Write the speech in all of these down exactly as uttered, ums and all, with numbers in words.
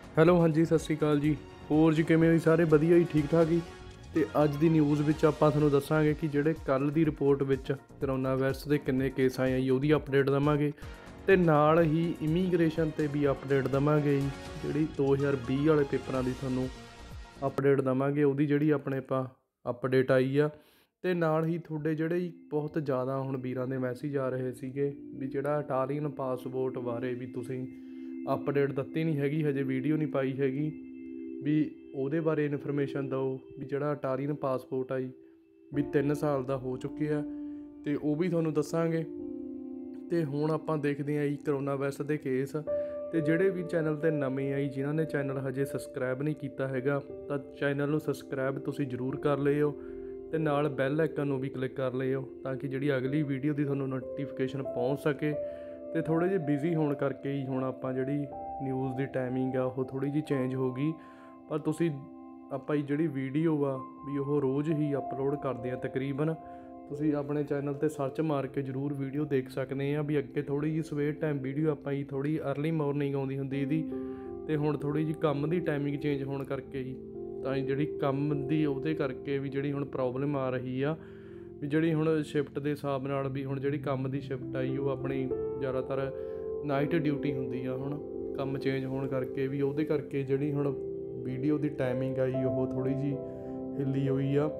Hello ਹਾਂਜੀ ਸਤਿ ਸ਼੍ਰੀ ਅਕਾਲ ਜੀ। ਹੋਰ ਜੀ ਕਿਵੇਂ ਹੋ ਜੀ? ਸਾਰੇ ਵਧੀਆ ਜੀ, ਠੀਕ ਠਾਕ ਜੀ। ਤੇ ਅੱਜ ਦੀ ਨਿਊਜ਼ ਵਿੱਚ ਆਪਾਂ ਤੁਹਾਨੂੰ ਦੱਸਾਂਗੇ ਕਿ ਜਿਹੜੇ ਕੱਲ੍ਹ ਦੀ ਰਿਪੋਰਟ ਵਿੱਚ ਕਰੋਨਾ ਵਾਇਰਸ ਦੇ ਕਿੰਨੇ ਕੇਸ ਆਏ ਆ ਜੀ, ਉਹਦੀ ਅਪਡੇਟ ਦੇਵਾਂਗੇ। ਤੇ ਨਾਲ ਹੀ ਇਮੀਗ੍ਰੇਸ਼ਨ 'ਤੇ ਵੀ ਅਪਡੇਟ ਦੇਵਾਂਗੇ ਜੀ। ਜਿਹੜੀ ਦੋ ਹਜ਼ਾਰ ਵੀਹ ਵਾਲੇ ਪੇਪਰਾਂ ਦੀ ਤੁਹਾਨੂੰ ਅਪਡੇਟ ਦੇਵਾਂਗੇ, ਉਹਦੀ ਜਿਹੜੀ ਆਪਣੇ ਆਪਾਂ ਅਪਡੇਟ ਆਈ ਆ। ਅਤੇ ਨਾਲ ਹੀ ਤੁਹਾਡੇ ਜਿਹੜੇ ਬਹੁਤ ਜ਼ਿਆਦਾ ਹੁਣ ਵੀਰਾਂ ਦੇ ਮੈਸੇਜ ਆ ਰਹੇ ਸੀਗੇ ਵੀ ਜਿਹੜਾ ਇਟਾਲੀਅਨ ਪਾਸਪੋਰਟ ਬਾਰੇ ਵੀ ਤੁਸੀਂ ਅਪਡੇਟ ਦਿੱਤੀ ਨਹੀਂ ਹੈਗੀ, ਹਜੇ ਵੀਡੀਓ ਨਹੀਂ ਪਾਈ ਹੈਗੀ, ਵੀ ਉਹਦੇ ਬਾਰੇ ਇਨਫੋਰਮੇਸ਼ਨ ਦਿਓ ਵੀ ਜਿਹੜਾ ਇਟਾਲੀਅਨ ਪਾਸਪੋਰਟ ਆ ਜੀ ਵੀ ਤਿੰਨ ਸਾਲ ਦਾ ਹੋ ਚੁੱਕਿਆ ਅਤੇ ਉਹ ਵੀ ਤੁਹਾਨੂੰ ਦੱਸਾਂਗੇ। ਅਤੇ ਹੁਣ ਆਪਾਂ ਦੇਖਦੇ ਹਾਂ ਜੀ ਕਰੋਨਾ ਵਾਇਰਸ ਦੇ ਕੇਸ। ਅਤੇ ਜਿਹੜੇ ਵੀ ਚੈਨਲ 'ਤੇ ਨਵੇਂ ਆ ਜੀ, ਜਿਨ੍ਹਾਂ ਨੇ ਚੈਨਲ ਹਜੇ ਸਬਸਕ੍ਰਾਈਬ ਨਹੀਂ ਕੀਤਾ ਹੈਗਾ ਤਾਂ ਚੈਨਲ ਨੂੰ ਸਬਸਕ੍ਰਾਈਬ ਤੁਸੀਂ ਜ਼ਰੂਰ ਕਰ ਲਿਓ ਅਤੇ ਨਾਲ ਬੈਲ ਆਈਕਨ ਨੂੰ ਵੀ ਕਲਿੱਕ ਕਰ ਲਿਓ ਤਾਂ ਕਿ ਜਿਹੜੀ ਅਗਲੀ ਵੀਡੀਓ ਦੀ ਤੁਹਾਨੂੰ ਨੋਟੀਫਿਕੇਸ਼ਨ ਪਹੁੰਚ ਸਕੇ। ਅਤੇ ਥੋੜ੍ਹੇ ਜਿਹੇ ਬਿਜ਼ੀ ਹੋਣ ਕਰਕੇ ਹੀ ਹੁਣ ਆਪਾਂ ਜਿਹੜੀ ਨਿਊਜ਼ ਦੀ ਟਾਈਮਿੰਗ ਆ ਉਹ ਥੋੜ੍ਹੀ ਜਿਹੀ ਚੇਂਜ ਹੋ ਗਈ, ਪਰ ਤੁਸੀਂ ਆਪਾਂ ਹੀ ਜਿਹੜੀ ਵੀਡੀਓ ਆ ਵੀ ਉਹ ਰੋਜ਼ ਹੀ ਅਪਲੋਡ ਕਰਦੇ ਹਾਂ ਤਕਰੀਬਨ। ਤੁਸੀਂ ਆਪਣੇ ਚੈਨਲ 'ਤੇ ਸਰਚ ਮਾਰ ਕੇ ਜ਼ਰੂਰ ਵੀਡੀਓ ਦੇਖ ਸਕਦੇ ਆ। ਵੀ ਅੱਗੇ ਥੋੜ੍ਹੀ ਜਿਹੀ ਸਵੇਰ ਟਾਈਮ ਵੀਡੀਓ ਆਪਾਂ ਜੀ ਥੋੜ੍ਹੀ ਅਰਲੀ ਮੋਰਨਿੰਗ ਆਉਂਦੀ ਹੁੰਦੀ ਇਹਦੀ, ਅਤੇ ਹੁਣ ਥੋੜ੍ਹੀ ਜਿਹੀ ਕੰਮ ਦੀ ਟਾਈਮਿੰਗ ਚੇਂਜ ਹੋਣ ਕਰਕੇ ਜੀ ਤਾਂ ਜਿਹੜੀ ਕੰਮ ਦੀ ਉਹਦੇ ਕਰਕੇ ਵੀ ਜਿਹੜੀ ਹੁਣ ਪ੍ਰੋਬਲਮ ਆ ਰਹੀ ਆ ਵੀ ਜਿਹੜੀ ਹੁਣ ਸ਼ਿਫਟ ਦੇ ਹਿਸਾਬ ਨਾਲ ਵੀ ਹੁਣ ਜਿਹੜੀ ਕੰਮ ਦੀ ਸ਼ਿਫਟ ਆਈ ਉਹ ਆਪਣੀ ਜ਼ਿਆਦਾਤਰ ਨਾਈਟ ਡਿਊਟੀ ਹੁੰਦੀ ਆ। ਹੁਣ ਕੰਮ ਚੇਂਜ ਹੋਣ ਕਰਕੇ ਵੀ ਉਹਦੇ ਕਰਕੇ ਜਿਹੜੀ ਹੁਣ ਵੀਡੀਓ ਦੀ ਟਾਈਮਿੰਗ ਆਈ ਉਹ ਥੋੜ੍ਹੀ ਜਿਹੀ ਹਿੱਲੀ ਹੋਈ ਆ।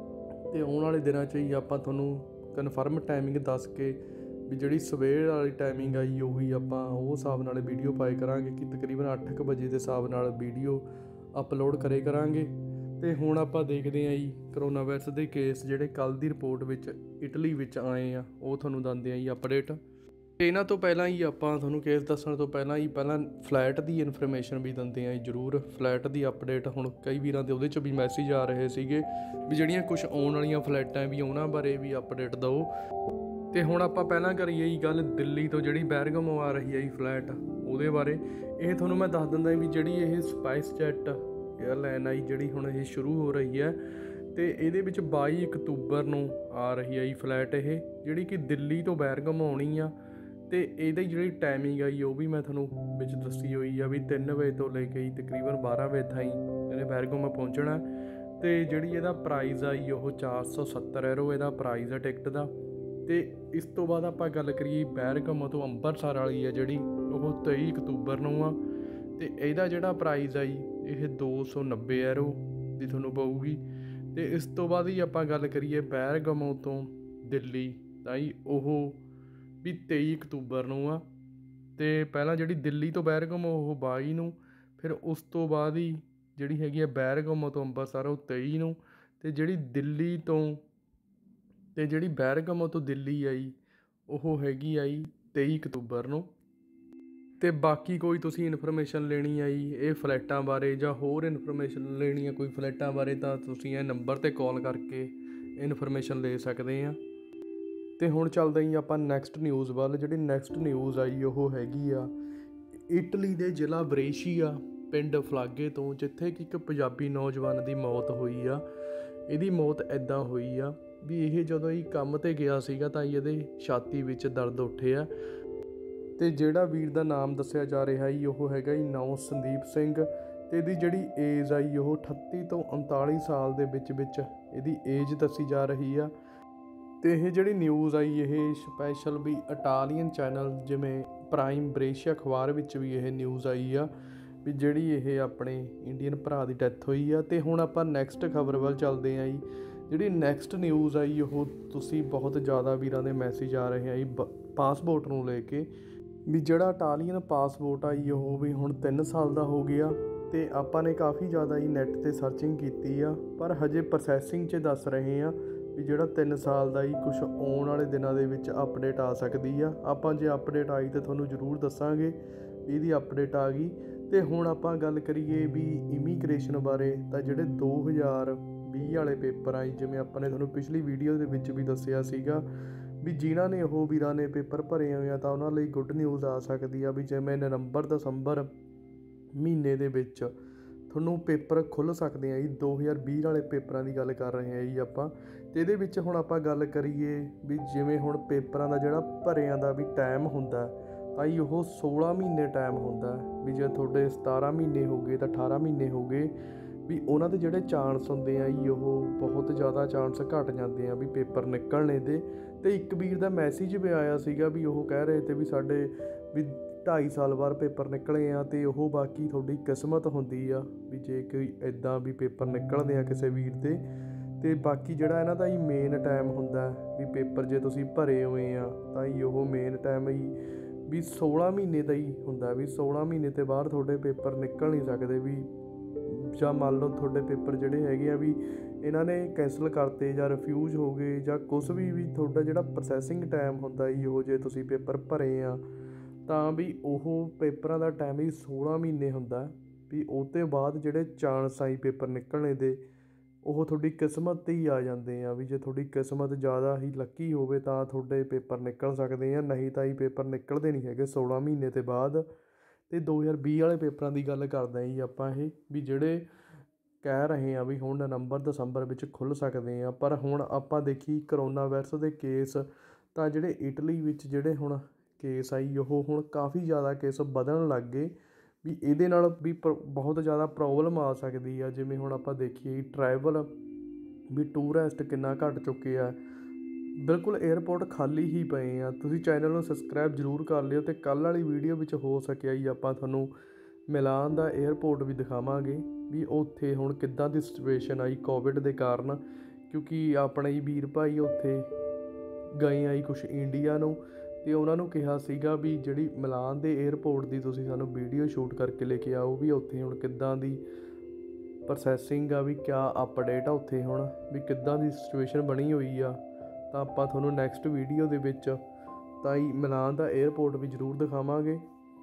ਅਤੇ ਆਉਣ ਵਾਲੇ ਦਿਨਾਂ 'ਚ ਹੀ ਆਪਾਂ ਤੁਹਾਨੂੰ ਕਨਫਰਮ ਟਾਈਮਿੰਗ ਦੱਸ ਕੇ ਵੀ ਜਿਹੜੀ ਸਵੇਰ ਵਾਲੀ ਟਾਈਮਿੰਗ ਆਈ ਉਹੀ ਆਪਾਂ ਉਹ ਹਿਸਾਬ ਨਾਲ ਵੀਡੀਓ ਪਾਏ ਕਰਾਂਗੇ ਕਿ ਤਕਰੀਬਨ ਅੱਠ ਕੁ ਵਜੇ ਦੇ ਹਿਸਾਬ ਨਾਲ ਵੀਡੀਓ ਅਪਲੋਡ ਕਰੇ ਕਰਾਂਗੇ। ਅਤੇ ਹੁਣ ਆਪਾਂ ਦੇਖਦੇ ਹਾਂ ਜੀ ਕਰੋਨਾ ਵਾਇਰਸ ਦੇ ਕੇਸ ਜਿਹੜੇ ਕੱਲ੍ਹ ਦੀ ਰਿਪੋਰਟ ਵਿੱਚ ਇਟਲੀ ਵਿੱਚ ਆਏ ਆ ਉਹ ਤੁਹਾਨੂੰ ਦਿੰਦੇ ਆ ਜੀ ਅਪਡੇਟ। ਅਤੇ ਇਹਨਾਂ ਤੋਂ ਪਹਿਲਾਂ ਹੀ ਆਪਾਂ ਤੁਹਾਨੂੰ ਕੇਸ ਦੱਸਣ ਤੋਂ ਪਹਿਲਾਂ ਹੀ ਪਹਿਲਾਂ ਫਲਾਈਟ ਦੀ ਇਨਫੋਰਮੇਸ਼ਨ ਵੀ ਦਿੰਦੇ ਹਾਂ ਜੀ ਜ਼ਰੂਰ। ਫਲਾਈਟ ਦੀ ਅਪਡੇਟ ਹੁਣ ਕਈ ਵੀਰਾਂ ਦੇ ਉਹਦੇ 'ਚ ਵੀ ਮੈਸੇਜ ਆ ਰਹੇ ਸੀਗੇ ਵੀ ਜਿਹੜੀਆਂ ਕੁਛ ਆਉਣ ਵਾਲੀਆਂ ਫਲਾਈਟਾਂ ਵੀ ਉਹਨਾਂ ਬਾਰੇ ਵੀ ਅਪਡੇਟ ਦਿਓ। ਅਤੇ ਹੁਣ ਆਪਾਂ ਪਹਿਲਾਂ ਕਰੀਏ ਜੀ ਗੱਲ ਦਿੱਲੀ ਤੋਂ ਜਿਹੜੀ ਬੈਰਗਮ ਆ ਰਹੀ ਹੈ ਜੀ ਫਲਾਈਟ ਉਹਦੇ ਬਾਰੇ। ਇਹ ਤੁਹਾਨੂੰ ਮੈਂ ਦੱਸ ਦਿੰਦਾ ਵੀ ਜਿਹੜੀ ਇਹ ਸਪਾਈਸ ਜੈਟ ਏਅਰਲਾਈਨ ਆਈ ਜਿਹੜੀ ਹੁਣ ਇਹ ਸ਼ੁਰੂ ਹੋ ਰਹੀ ਹੈ ਅਤੇ ਇਹਦੇ ਵਿੱਚ ਬਾਈ ਅਕਤੂਬਰ ਨੂੰ ਆ ਰਹੀ ਹੈ ਜੀ ਫਲਾਈਟ ਇਹ, ਜਿਹੜੀ ਕਿ ਦਿੱਲੀ ਤੋਂ ਬੈਰਗਮ ਆਉਣੀ ਆ। ਅਤੇ ਇਹਦੀ ਜਿਹੜੀ ਟਾਈਮਿੰਗ ਆਈ ਉਹ ਵੀ ਮੈਂ ਤੁਹਾਨੂੰ ਵਿੱਚ ਦੱਸੀ ਹੋਈ ਆ ਵੀ ਤਿੰਨ ਵਜੇ ਤੋਂ ਲੈ ਕੇ ਤਕਰੀਬਨ ਬਾਰ੍ਹਾਂ ਵਜੇ ਤਾਈਂ ਇਹਨੇ ਬੈਰਗਮ ਪਹੁੰਚਣਾ। ਅਤੇ ਜਿਹੜੀ ਇਹਦਾ ਪ੍ਰਾਈਜ਼ ਆਈ ਉਹ ਚਾਰ ਸੌ ਸੱਤਰ ਯੂਰੋ ਇਹਦਾ ਪ੍ਰਾਈਜ਼ ਆ ਟਿਕਟ ਦਾ। ਅਤੇ ਇਸ ਤੋਂ ਬਾਅਦ ਆਪਾਂ ਗੱਲ ਕਰੀਏ ਬੈਰਗਮ ਤੋਂ ਅੰਮ੍ਰਿਤਸਰ ਵਾਲੀ ਆ ਜਿਹੜੀ ਉਹ ਤੇਈ ਅਕਤੂਬਰ ਨੂੰ ਆ, ਅਤੇ ਇਹਦਾ ਜਿਹੜਾ ਪ੍ਰਾਈਜ਼ ਆ ਜੀ ਇਹ ਦੋ ਸੌ ਨੱਬੇ ਯੂਰੋ ਦੀ ਤੁਹਾਨੂੰ ਪਊਗੀ। ਅਤੇ ਇਸ ਤੋਂ ਬਾਅਦ ਹੀ ਆਪਾਂ ਗੱਲ ਕਰੀਏ ਬੈਰਗਮ ਤੋਂ ਦਿੱਲੀ ਤਾਂ ਜੀ ਉਹ ਵੀ ਤੇਈ ਅਕਤੂਬਰ ਨੂੰ ਆ। ਅਤੇ ਪਹਿਲਾਂ ਜਿਹੜੀ ਦਿੱਲੀ ਤੋਂ ਬੈਰਗਮ ਉਹ ਬਾਈ ਨੂੰ, ਫਿਰ ਉਸ ਤੋਂ ਬਾਅਦ ਹੀ ਜਿਹੜੀ ਹੈਗੀ ਆ ਬੈਰਗਮ ਤੋਂ ਅੰਮ੍ਰਿਤਸਰ ਉਹ ਤੇਈ ਨੂੰ, ਅਤੇ ਜਿਹੜੀ ਦਿੱਲੀ ਤੋਂ ਅਤੇ ਜਿਹੜੀ ਬੈਰਗਮ ਤੋਂ ਦਿੱਲੀ ਆਈ ਉਹ ਹੈਗੀ ਆ ਜੀ ਤੇਈ ਅਕਤੂਬਰ ਨੂੰ। ਅਤੇ ਬਾਕੀ ਕੋਈ ਤੁਸੀਂ ਇਨਫੋਰਮੇਸ਼ਨ ਲੈਣੀ ਆ ਜੀ ਇਹ ਫਲਾਈਟਾਂ ਬਾਰੇ ਜਾਂ ਹੋਰ ਇਨਫੋਰਮੇਸ਼ਨ ਲੈਣੀ ਆ ਕੋਈ ਫਲਾਈਟਾਂ ਬਾਰੇ ਤਾਂ ਤੁਸੀਂ ਇਹ ਨੰਬਰ 'ਤੇ ਕਾਲ ਕਰਕੇ ਇਨਫੋਰਮੇਸ਼ਨ ਲੈ ਸਕਦੇ ਹਾਂ। ਅਤੇ ਹੁਣ ਚੱਲਦੇ ਜੀ ਆਪਾਂ ਨੈਕਸਟ ਨਿਊਜ਼ ਵੱਲ। ਜਿਹੜੀ ਨੈਕਸਟ ਨਿਊਜ਼ ਆਈ ਉਹ ਹੈਗੀ ਆ ਇਟਲੀ ਦੇ ਜ਼ਿਲ੍ਹਾ ਬਰੇਸ਼ੀਆ ਪਿੰਡ ਫਲਾਗੇ ਤੋਂ, ਜਿੱਥੇ ਕਿ ਇੱਕ ਪੰਜਾਬੀ ਨੌਜਵਾਨ ਦੀ ਮੌਤ ਹੋਈ ਆ। ਇਹਦੀ ਮੌਤ ਇੱਦਾਂ ਹੋਈ ਆ ਵੀ ਇਹ ਜਦੋਂ ਇਹ ਕੰਮ 'ਤੇ ਗਿਆ ਸੀਗਾ ਤਾਂ ਇਹਦੇ ਛਾਤੀ ਵਿੱਚ ਦਰਦ ਉੱਠਿਆ। ਅਤੇ ਜਿਹੜਾ ਵੀਰ ਦਾ ਨਾਮ ਦੱਸਿਆ ਜਾ ਰਿਹਾ ਜੀ ਉਹ ਹੈਗਾ ਜੀ ਨੌ ਸੰਦੀਪ ਸਿੰਘ, ਅਤੇ ਇਹਦੀ ਜਿਹੜੀ ਏਜ ਆਈ ਉਹ ਅਠੱਤੀ ਤੋਂ ਉਨਤਾਲੀ ਸਾਲ ਦੇ ਵਿੱਚ ਵਿੱਚ ਇਹਦੀ ਏਜ ਦੱਸੀ ਜਾ ਰਹੀ ਆ। ਅਤੇ ਇਹ ਜਿਹੜੀ ਨਿਊਜ਼ ਆਈ ਇਹ ਸਪੈਸ਼ਲ ਵੀ ਇਟਾਲੀਅਨ ਚੈਨਲ ਜਿਵੇਂ ਪ੍ਰਾਈਮ ਬਰੇਸ਼ੀਆ ਅਖਬਾਰ ਵਿੱਚ ਵੀ ਇਹ ਨਿਊਜ਼ ਆਈ ਆ ਵੀ ਜਿਹੜੀ ਇਹ ਆਪਣੇ ਇੰਡੀਅਨ ਭਰਾ ਦੀ ਡੈਥ ਹੋਈ ਆ। ਅਤੇ ਹੁਣ ਆਪਾਂ ਨੈਕਸਟ ਖਬਰ ਵੱਲ ਚੱਲਦੇ ਹਾਂ ਜੀ। ਜਿਹੜੀ ਨੈਕਸਟ ਨਿਊਜ਼ ਆਈ ਉਹ ਤੁਸੀਂ ਬਹੁਤ ਜ਼ਿਆਦਾ ਵੀਰਾਂ ਦੇ ਮੈਸੇਜ ਆ ਰਹੇ ਆ ਜੀ ਬ ਪਾਸਪੋਰਟ ਨੂੰ ਲੈ ਕੇ ਵੀ ਜਿਹੜਾ ਇਟਾਲੀਅਨ ਪਾਸਪੋਰਟ ਆਈ ਉਹ ਵੀ ਹੁਣ ਤਿੰਨ ਸਾਲ ਦਾ ਹੋ ਗਿਆ। ਅਤੇ ਆਪਾਂ ਨੇ ਕਾਫੀ ਜ਼ਿਆਦਾ ਜੀ ਨੈੱਟ 'ਤੇ ਸਰਚਿੰਗ ਕੀਤੀ ਆ ਪਰ ਹਜੇ ਪ੍ਰੋਸੈਸਿੰਗ 'ਚ ਦੱਸ ਰਹੇ ਆ ਵੀ ਜਿਹੜਾ ਤਿੰਨ ਸਾਲ ਦਾ ਹੀ ਕੁਛ ਆਉਣ ਵਾਲੇ ਦਿਨਾਂ ਦੇ ਵਿੱਚ ਅਪਡੇਟ ਆ ਸਕਦੀ ਆ। ਆਪਾਂ ਜੇ ਅਪਡੇਟ ਆਈ ਤਾਂ ਤੁਹਾਨੂੰ ਜ਼ਰੂਰ ਦੱਸਾਂਗੇ ਵੀ ਇਹਦੀ ਅਪਡੇਟ ਆ ਗਈ। ਅਤੇ ਹੁਣ ਆਪਾਂ ਗੱਲ ਕਰੀਏ ਵੀ ਇਮੀਗ੍ਰੇਸ਼ਨ ਬਾਰੇ ਤਾਂ ਜਿਹੜੇ ਦੋ ਹਜ਼ਾਰ ਵੀਹ ਵਾਲੇ ਪੇਪਰ ਆਏ ਜਿਵੇਂ ਆਪਾਂ ਨੇ ਤੁਹਾਨੂੰ ਪਿਛਲੀ ਵੀਡੀਓ ਦੇ ਵਿੱਚ ਵੀ ਦੱਸਿਆ ਸੀਗਾ ਵੀ ਜਿਨ੍ਹਾਂ ਨੇ ਉਹ ਵੀਰਾਂ ਨੇ ਪੇਪਰ ਭਰੇ ਹੋਏ ਆ ਤਾਂ ਉਹਨਾਂ ਲਈ ਗੁੱਡ ਨਿਊਜ਼ ਆ ਸਕਦੀ ਆ ਵੀ ਜਿਵੇਂ ਨਵੰਬਰ ਦਸੰਬਰ ਮਹੀਨੇ ਦੇ ਵਿੱਚ ਤੁਹਾਨੂੰ ਪੇਪਰ ਖੁੱਲ੍ਹ ਸਕਦੇ ਆ ਜੀ। ਦੋ ਹਜ਼ਾਰ ਵੀਹ ਵਾਲੇ ਪੇਪਰਾਂ ਦੀ ਗੱਲ ਕਰ ਰਹੇ ਹਾਂ ਜੀ ਆਪਾਂ। ਅਤੇ ਇਹਦੇ ਵਿੱਚ ਹੁਣ ਆਪਾਂ ਗੱਲ ਕਰੀਏ ਵੀ ਜਿਵੇਂ ਹੁਣ ਪੇਪਰਾਂ ਦਾ ਜਿਹੜਾ ਭਰਿਆਂ ਦਾ ਵੀ ਟਾਈਮ ਹੁੰਦਾ ਤਾਂ ਜੀ ਉਹ ਸੋਲ੍ਹਾਂ ਮਹੀਨੇ ਟਾਈਮ ਹੁੰਦਾ ਵੀ ਜੇ ਤੁਹਾਡੇ ਸਤਾਰਾਂ ਮਹੀਨੇ ਹੋ ਗਏ ਤਾਂ ਅਠਾਰਾਂ ਮਹੀਨੇ ਹੋ ਗਏ ਵੀ ਉਹਨਾਂ ਦੇ ਜਿਹੜੇ ਚਾਂਸ ਹੁੰਦੇ ਆ ਜੀ ਉਹ ਬਹੁਤ ਜ਼ਿਆਦਾ ਚਾਂਸ ਘਟ ਜਾਂਦੇ ਆ ਵੀ ਪੇਪਰ ਨਿਕਲਣੇ ਦੇ। ਅਤੇ ਇੱਕ ਵੀਰ ਦਾ ਮੈਸੇਜ ਵੀ ਆਇਆ ਸੀਗਾ ਵੀ ਉਹ ਕਹਿ ਰਹੇ ਤੇ ਵੀ ਸਾਡੇ ਵੀ ਢਾਈ ਸਾਲ ਬਾਅਦ ਪੇਪਰ ਨਿਕਲੇ ਆ ਅਤੇ ਉਹ ਬਾਕੀ ਤੁਹਾਡੀ ਕਿਸਮਤ ਹੁੰਦੀ ਆ ਵੀ ਜੇ ਕੋਈ ਇੱਦਾਂ ਵੀ ਪੇਪਰ ਨਿਕਲਦੇ ਆ ਕਿਸੇ ਵੀਰ ਦੇ। ਅਤੇ ਬਾਕੀ ਜਿਹੜਾ ਇਹਨਾਂ ਦਾ ਹੀ ਮੇਨ ਟਾਈਮ ਹੁੰਦਾ ਵੀ ਪੇਪਰ ਜੇ ਤੁਸੀਂ ਭਰੇ ਹੋਏ ਆ ਤਾਂ ਜੀ ਉਹ ਮੇਨ ਟਾਈਮ ਹੀ ਵੀ ਸੋਲ੍ਹਾਂ ਮਹੀਨੇ ਦਾ ਹੀ ਹੁੰਦਾ ਵੀ ਸੋਲ੍ਹਾਂ ਮਹੀਨੇ ਤੋਂ ਬਾਅਦ ਤੁਹਾਡੇ ਪੇਪਰ ਨਿਕਲ ਨਹੀਂ ਸਕਦੇ ਵੀ। ਜਾਂ ਮੰਨ ਲਓ ਤੁਹਾਡੇ ਪੇਪਰ ਜਿਹੜੇ ਹੈਗੇ ਆ ਵੀ ਇਹਨਾਂ ਨੇ ਕੈਂਸਲ ਕਰਤੇ ਜਾਂ ਰਿਫਿਊਜ਼ ਹੋ ਗਏ ਜਾਂ ਕੁਛ ਵੀ ਵੀ ਤੁਹਾਡਾ ਜਿਹੜਾ ਪ੍ਰੋਸੈਸਿੰਗ ਟਾਈਮ ਹੁੰਦਾ ਜੀ ਉਹ ਜੇ ਤੁਸੀਂ ਪੇਪਰ ਭਰੇ ਆ ਤਾਂ ਵੀ ਉਹ ਪੇਪਰਾਂ ਦਾ ਟਾਈਮ ਹੀ ਸੋਲ੍ਹਾਂ ਮਹੀਨੇ ਹੁੰਦਾ ਵੀ ਉਹ ਤੋਂ ਬਾਅਦ ਜਿਹੜੇ ਚਾਂਸ ਆਈ ਪੇਪਰ ਨਿਕਲਣੇ ਦੇ ਉਹ ਤੁਹਾਡੀ ਕਿਸਮਤ 'ਤੇ ਹੀ ਆ ਜਾਂਦੇ ਆ ਵੀ ਜੇ ਤੁਹਾਡੀ ਕਿਸਮਤ ਜ਼ਿਆਦਾ ਹੀ ਲੱਕੀ ਹੋਵੇ ਤਾਂ ਤੁਹਾਡੇ ਪੇਪਰ ਨਿਕਲ ਸਕਦੇ ਆ, ਨਹੀਂ ਤਾਂ ਹੀ ਪੇਪਰ ਨਿਕਲਦੇ ਨਹੀਂ ਹੈਗੇ ਸੋਲ੍ਹਾਂ ਮਹੀਨੇ ਤੋਂ ਬਾਅਦ। ਅਤੇ ਦੋ ਹਜ਼ਾਰ ਵੀਹ ਵਾਲੇ ਪੇਪਰਾਂ ਦੀ ਗੱਲ ਕਰਦੇ ਜੀ ਆਪਾਂ ਇਹ ਵੀ ਜਿਹੜੇ ਕਹਿ ਰਹੇ ਹਾਂ ਵੀ ਹੁਣ ਨਵੰਬਰ ਦਸੰਬਰ ਵਿੱਚ ਖੁੱਲ੍ਹ ਸਕਦੇ ਆ। ਪਰ ਹੁਣ ਆਪਾਂ ਦੇਖੀ ਕਰੋਨਾ ਵਾਇਰਸ ਦੇ ਕੇਸ ਤਾਂ ਜਿਹੜੇ ਇਟਲੀ ਵਿੱਚ ਜਿਹੜੇ ਹੁਣ ਕੇਸ ਆਈ ਉਹ ਹੁਣ ਕਾਫੀ ਜ਼ਿਆਦਾ ਕੇਸ ਵਧਣ ਲੱਗ ਗਏ ਵੀ ਇਹਦੇ ਨਾਲ ਵੀ ਪ ਬਹੁਤ ਜ਼ਿਆਦਾ ਪ੍ਰੋਬਲਮ ਆ ਸਕਦੀ ਆ। ਜਿਵੇਂ ਹੁਣ ਆਪਾਂ ਦੇਖੀਏ ਟਰੈਵਲ ਵੀ ਟੂਰਿਸਟ ਕਿੰਨਾ ਘੱਟ ਚੁੱਕੇ ਆ, ਬਿਲਕੁਲ ਏਅਰਪੋਰਟ ਖਾਲੀ ਹੀ ਪਏ ਆ। ਤੁਸੀਂ ਚੈਨਲ ਨੂੰ ਸਬਸਕ੍ਰਾਈਬ ਜ਼ਰੂਰ ਕਰ ਲਿਓ ਅਤੇ ਕੱਲ੍ਹ ਵਾਲੀ ਵੀਡੀਓ ਵਿੱਚ ਹੋ ਸਕਿਆ ਜੀ ਆਪਾਂ ਤੁਹਾਨੂੰ ਮਿਲਾਨ ਦਾ ਏਅਰਪੋਰਟ ਵੀ ਦਿਖਾਵਾਂਗੇ ਵੀ ਉੱਥੇ ਹੁਣ ਕਿੱਦਾਂ ਦੀ ਸਿਚੁਏਸ਼ਨ ਆਈ ਕੋਵਿਡ ਦੇ ਕਾਰਨ, ਕਿਉਂਕਿ ਆਪਣੇ ਹੀ ਵੀਰ ਭਾਈ ਉੱਥੇ ਗਏ ਆਈ ਕੁਛ ਇੰਡੀਆ ਨੂੰ ਅਤੇ ਉਹਨਾਂ ਨੂੰ ਕਿਹਾ ਸੀਗਾ ਵੀ ਜਿਹੜੀ ਮਿਲਾਨ ਦੇ ਏਅਰਪੋਰਟ ਦੀ ਤੁਸੀਂ ਸਾਨੂੰ ਵੀਡੀਓ ਸ਼ੂਟ ਕਰਕੇ ਲੈ ਕੇ ਆਓ ਵੀ ਉੱਥੇ ਹੁਣ ਕਿੱਦਾਂ ਦੀ ਪ੍ਰੋਸੈਸਿੰਗ ਆ ਵੀ ਕਿਆ ਅਪਡੇਟ ਆ ਉੱਥੇ ਹੁਣ ਵੀ ਕਿੱਦਾਂ ਦੀ ਸਿਚੁਏਸ਼ਨ ਬਣੀ ਹੋਈ ਆ। ਤਾਂ ਆਪਾਂ ਤੁਹਾਨੂੰ ਨੈਕਸਟ ਵੀਡੀਓ ਦੇ ਵਿੱਚ ਤਾਂ ਹੀ ਮਿਲਾਨ ਦਾ ਏਅਰਪੋਰਟ ਵੀ ਜ਼ਰੂਰ ਦਿਖਾਵਾਂਗੇ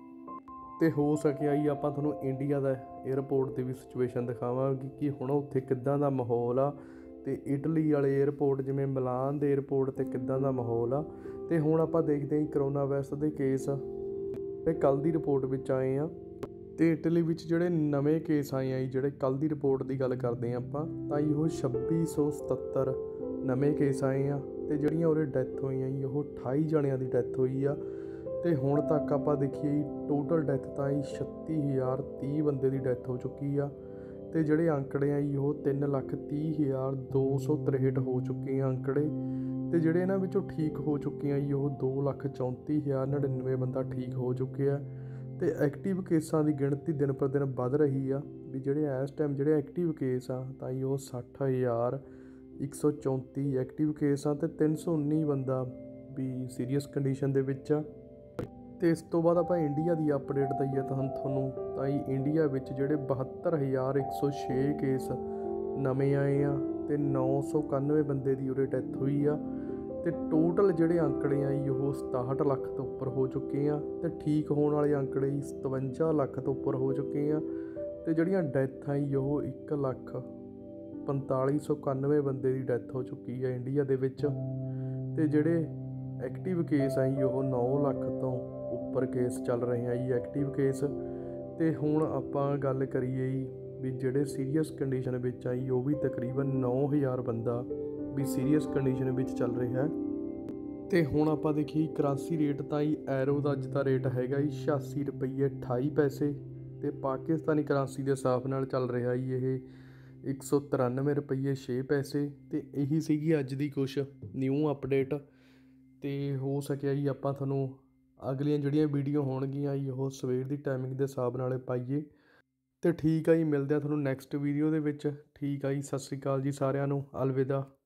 ਅਤੇ ਹੋ ਸਕਿਆ ਜੀ ਆਪਾਂ ਤੁਹਾਨੂੰ ਇੰਡੀਆ ਦਾ ਏਅਰਪੋਰਟ ਦੀ ਵੀ ਸਿਚੁਏਸ਼ਨ ਦਿਖਾਵਾਂਗੇ ਕਿ ਹੁਣ ਉੱਥੇ ਕਿੱਦਾਂ ਦਾ ਮਾਹੌਲ ਆ ਅਤੇ ਇਟਲੀ ਵਾਲੇ ਏਅਰਪੋਰਟ ਜਿਵੇਂ ਮਿਲਾਨ ਦੇ ਏਅਰਪੋਰਟ 'ਤੇ ਕਿੱਦਾਂ ਦਾ ਮਾਹੌਲ ਆ। ਅਤੇ ਹੁਣ ਆਪਾਂ ਦੇਖਦੇ ਹਾਂ ਜੀ ਕਰੋਨਾ ਵਾਇਰਸ ਦੇ ਕੇਸ ਅਤੇ ਕੱਲ੍ਹ ਦੀ ਰਿਪੋਰਟ ਵਿੱਚ ਆਏ ਆ ਅਤੇ ਇਟਲੀ ਵਿੱਚ ਜਿਹੜੇ ਨਵੇਂ ਕੇਸ ਆਏ ਆ ਜੀ ਜਿਹੜੇ ਕੱਲ੍ਹ ਦੀ ਰਿਪੋਰਟ ਦੀ ਗੱਲ ਕਰਦੇ ਹਾਂ ਆਪਾਂ ਤਾਂ ਜੀ ਉਹ ਛੱਬੀ ਸੌ ਸਤੱਤਰ ਨਵੇਂ ਕੇਸ ਆਏ ਆ ਅਤੇ ਜਿਹੜੀਆਂ ਉਹਦੇ ਡੈਥ ਹੋਈਆਂ ਜੀ ਉਹ ਅਠਾਈ ਜਣਿਆਂ ਦੀ ਡੈਥ ਹੋਈ ਆ। ਅਤੇ ਹੁਣ ਤੱਕ ਆਪਾਂ ਦੇਖੀਏ ਜੀ ਟੋਟਲ ਡੈਥ ਤਾਂ ਜੀ ਛੱਤੀ ਹਜ਼ਾਰ ਤੀਹ ਬੰਦੇ ਦੀ ਡੈਥ ਹੋ ਚੁੱਕੀ ਆ ਅਤੇ ਜਿਹੜੇ ਅੰਕੜੇ ਆ ਜੀ ਉਹ ਤਿੰਨ ਲੱਖ ਤੀਹ ਹਜ਼ਾਰ ਦੋ ਸੌ ਤ੍ਰੇਹਠ ਹੋ ਚੁੱਕੇ ਆ ਅੰਕੜੇ। ਅਤੇ ਜਿਹੜੇ ਇਹਨਾਂ ਵਿੱਚੋਂ ਠੀਕ ਹੋ ਚੁੱਕੇ ਆ ਜੀ ਉਹ ਦੋ ਲੱਖ ਚੌਂਤੀ ਹਜ਼ਾਰ ਨੜਿਨਵੇਂ ਬੰਦਾ ਠੀਕ ਹੋ ਚੁੱਕੇ ਆ। ਅਤੇ ਐਕਟਿਵ ਕੇਸਾਂ ਦੀ ਗਿਣਤੀ ਦਿਨ ਪਰ ਦਿਨ ਵੱਧ ਰਹੀ ਆ ਵੀ ਜਿਹੜੇ ਇਸ ਟਾਈਮ ਜਿਹੜੇ ਐਕਟਿਵ ਕੇਸ ਆ ਤਾਂ ਜੀ ਉਹ ਸੱਠ ਹਜ਼ਾਰ ਇੱਕ ਸੌ ਚੌਂਤੀ ਐਕਟਿਵ ਕੇਸ ਆ ਅਤੇ ਤਿੰਨ ਸੌ ਉੱਨੀ ਬੰਦਾ ਵੀ ਸੀਰੀਅਸ ਕੰਡੀਸ਼ਨ ਦੇ ਵਿੱਚ ਆ। ਅਤੇ ਇਸ ਤੋਂ ਬਾਅਦ ਆਪਾਂ ਇੰਡੀਆ ਦੀ ਅਪਡੇਟ ਦਈਏ ਤਾਂ ਤੁਹਾਨੂੰ ਤਾਂ ਜੀ ਇੰਡੀਆ ਵਿੱਚ ਜਿਹੜੇ ਬਹੱਤਰ ਹਜ਼ਾਰ ਇੱਕ ਸੌ ਛੇ ਕੇਸ ਨਵੇਂ ਆਏ ਆ ਅਤੇ ਨੌ ਸੌ ਇਕਾਨਵੇਂ ਬੰਦੇ ਦੀ ਉਰੇ ਡੈਥ ਹੋਈ ਆ। ਅਤੇ ਟੋਟਲ ਜਿਹੜੇ ਅੰਕੜੇ ਆ ਜੀ ਉਹ ਸਤਾਹਠ ਲੱਖ ਤੋਂ ਉੱਪਰ ਹੋ ਚੁੱਕੇ ਆ ਅਤੇ ਠੀਕ ਹੋਣ ਵਾਲੇ ਅੰਕੜੇ ਜੀ ਸਤਵੰਜਾ ਲੱਖ ਤੋਂ ਉੱਪਰ ਹੋ ਚੁੱਕੇ ਆ। ਅਤੇ ਜਿਹੜੀਆਂ ਡੈਥਾਂ ਜੀ ਉਹ ਇੱਕ ਲੱਖ ਪੰਤਾਲੀ ਸੌ ਇਕਾਨਵੇਂ ਬੰਦੇ ਦੀ ਡੈਥ ਹੋ ਚੁੱਕੀ ਹੈ ਇੰਡੀਆ ਦੇ ਵਿੱਚ। ਅਤੇ ਜਿਹੜੇ ਐਕਟਿਵ ਕੇਸ ਆ ਜੀ ਉਹ ਨੌ ਲੱਖ ਤੋਂ ਉੱਪਰ ਕੇਸ ਚੱਲ ਰਹੇ ਆ ਜੀ ਐਕਟਿਵ ਕੇਸ। ਅਤੇ ਹੁਣ ਆਪਾਂ ਗੱਲ ਕਰੀਏ ਜੀ ਵੀ ਜਿਹੜੇ ਸੀਰੀਅਸ ਕੰਡੀਸ਼ਨ ਵਿੱਚ ਆ ਜੀ ਉਹ ਵੀ ਤਕਰੀਬਨ ਨੌ ਹਜ਼ਾਰ ਬੰਦਾ ਵੀ ਸੀਰੀਅਸ ਕੰਡੀਸ਼ਨ ਵਿੱਚ ਚੱਲ ਰਿਹਾ ਹੈ। ਅਤੇ ਹੁਣ ਆਪਾਂ ਦੇਖੀਏ ਕਰੰਸੀ ਰੇਟ ਤਾਂ ਜੀ ਐਰੋ ਦਾ ਅੱਜ ਦਾ ਰੇਟ ਹੈਗਾ ਜੀ ਛਿਆਸੀ ਰੁਪਈਏ ਅਠਾਈ ਪੈਸੇ ਅਤੇ ਪਾਕਿਸਤਾਨੀ ਕਰੰਸੀ ਦੇ ਹਿਸਾਬ ਨਾਲ ਚੱਲ ਰਿਹਾ ਜੀ ਇਹ ਇੱਕ ਸੌ ਤਰਾਨਵੇਂ ਰੁਪਈਏ ਛੇ ਪੈਸੇ। ਅਤੇ ਇਹੀ ਸੀਗੀ ਅੱਜ ਦੀ ਕੁਛ ਨਿਊ ਅਪਡੇਟ ਅਤੇ ਹੋ ਸਕਿਆ ਜੀ ਆਪਾਂ ਤੁਹਾਨੂੰ ਅਗਲੀਆਂ ਜਿਹੜੀਆਂ ਵੀਡੀਓ ਹੋਣਗੀਆਂ ਜੀ ਉਹ ਸਵੇਰ ਦੀ ਟਾਈਮਿੰਗ ਦੇ ਹਿਸਾਬ ਨਾਲ ਪਾਈਏ। ਅਤੇ ਠੀਕ ਆ ਜੀ ਮਿਲਦੇ ਆ ਤੁਹਾਨੂੰ ਨੈਕਸਟ ਵੀਡੀਓ ਦੇ ਵਿੱਚ। ਠੀਕ ਆ ਜੀ, ਸਤਿ ਸ਼੍ਰੀ ਅਕਾਲ ਜੀ ਸਾਰਿਆਂ ਨੂੰ, ਅਲਵਿਦਾ।